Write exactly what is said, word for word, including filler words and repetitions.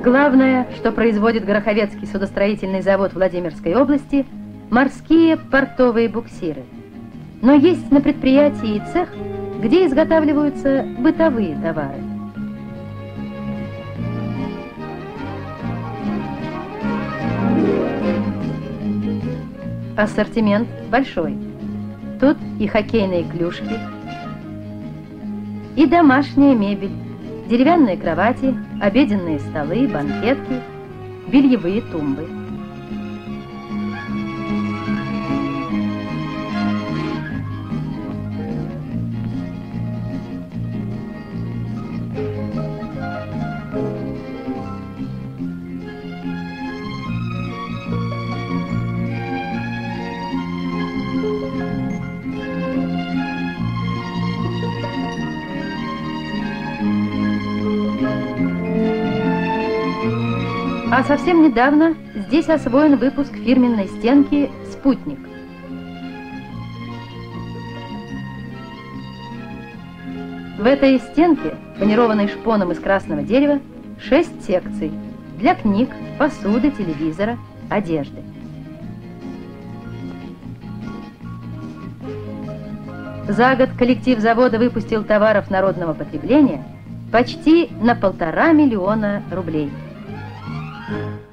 Главное, что производит Гороховецкий судостроительный завод Владимирской области – морские портовые буксиры. Но есть на предприятии и цех, где изготавливаются бытовые товары. Ассортимент большой. Тут и хоккейные клюшки, и домашняя мебель, деревянные кровати, обеденные столы, банкетки, бельевые тумбы. А совсем недавно здесь освоен выпуск фирменной стенки «Спутник». В этой стенке, панированной шпоном из красного дерева, шесть секций для книг, посуды, телевизора, одежды. За год коллектив завода выпустил товаров народного потребления почти на полтора миллиона рублей. Thank you.